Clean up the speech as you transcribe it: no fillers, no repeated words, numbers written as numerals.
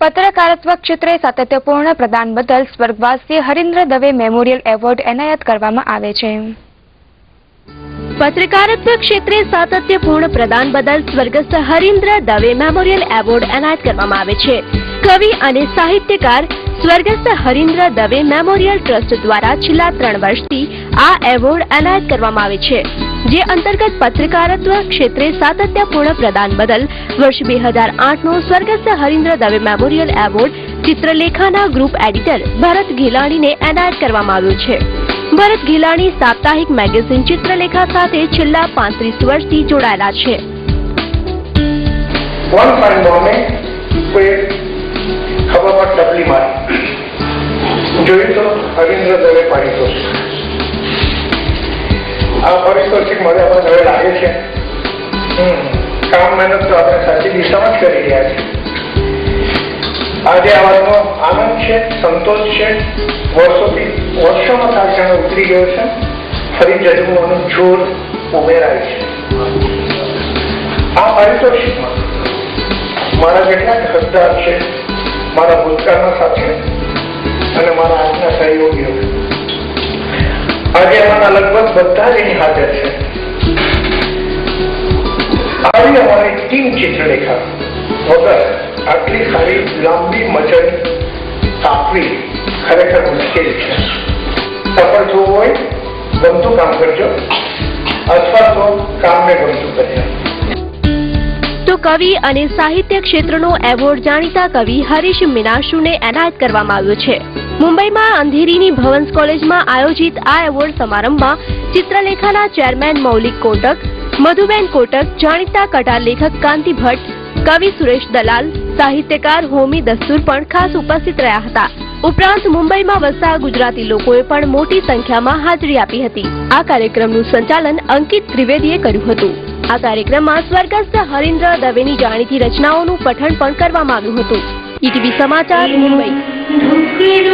પત્રકારત્વ ક્ષેત્રે સાતત્યપૂર્ણ પ્રદાન બદલ સ્વર્ગવાસી હરીન્દ્ર દવે મેમોરિયલ એવોર્ડ એનાયત કરવામાં આવે છે। પત્રકારત્વ ક્ષેત્રે સાતત્યપૂર્ણ પ્રદાન બદલ સ્વર્ગસ્થ હરીન્દ્ર દવે મેમોરિયલ એવોર્ડ એનાયત કરવામાં આવે છે। કવિ અને સાહિત્યકાર સ્વર્ગસ્થ હરીન્દ્ર દવે મેમોરિયલ ટ્રસ્ટ દ્વારા છેલ્લા 3 વર્ષથી આ એવોર્ડ એનાયત કરવામાં આવે છે, જે અંતર્ગત પત્રકારત્વ ક્ષેત્રે સાતત્યપૂર્ણ પ્રદાન બદલ વર્ષ 2008નો સ્વર્ગસ્થ હરીન્દ્ર દવે મેમોરિયલ એવોર્ડ ચિત્રલેખાના ગ્રુપ એડિટર ભરત ગેલાણીને એનાયત કરવામાં આવ્યો છે। ભરત ગેલાણી સાપ્તાહિક મેગેઝિન ચિત્રલેખા સાથે છેલ્લા 35 વર્ષથી જોડાયેલા છે। ખબર ડબલી મારી જોયું તો હરીન્દ્ર દવે પારિતોષિક, આ પારિતોષિક મળ્યા બાદ હવે લાગે છે કામ મહેનત તો આપણે સાચી દિશામાં જ કરી રહ્યા છીએ। આજે આ વાતનો આનંદ છે, સંતોષ છે, વર્ષોમાં સાક્ષાત ઉતરી ગયો છે, ફરી જજુમવાનું જોર ઉમેરાય છે। આ પારિતોષિકમાં મારા કેટલાક હકદાર છે, મારા ભૂતકાળના સાથી અને મારા આજના સહયોગીઓ। આજે અમારા લગભગ બધા જ અહીં હાજર છે। આવી અમારી ટીમ ચિત્રલેખા વગર આટલી સારી લાંબી મચલ કાપવી ખરેખર મુશ્કેલ છે। સફળ થવું હોય ગમતું કામ કરજો, અથવા તો કામને ગમતું કરજો। તો કવિ અને સાહિત્ય ક્ષેત્રનો એવોર્ડ જાણીતા કવિ હરીશ મીનાશુને એનાયત કરવામાં આવ્યો છે। મુંબઈમાં અંધેરીની ભવન્સ કોલેજમાં આયોજિત આ એવોર્ડ સમારંભમાં ચિત્રલેખાના ચેરમેન મૌલિક કોટક, મધુબેન કોટક, જાણીતા કટાર લેખક કાંતિ ભટ્ટ, કવિ સુરેશ દલાલ, સાહિત્યકાર હોમી દસ્તુર પણ ખાસ ઉપસ્થિત રહ્યા હતા। ઉપરાંત મુંબઈમાં વસતા ગુજરાતી લોકોએ પણ મોટી સંખ્યામાં હાજરી આપી હતી। આ કાર્યક્રમનું સંચાલન અંકિત ત્રિવેદીએ કર્યું હતું। આ કાર્યક્રમમાં સ્વર્ગસ્થ હરીન્દ્ર દવેની જાણીતી રચનાઓનું પઠન પણ કરવામાં આવ્યું હતું। ઈટીવી સમાચાર મુંબઈ।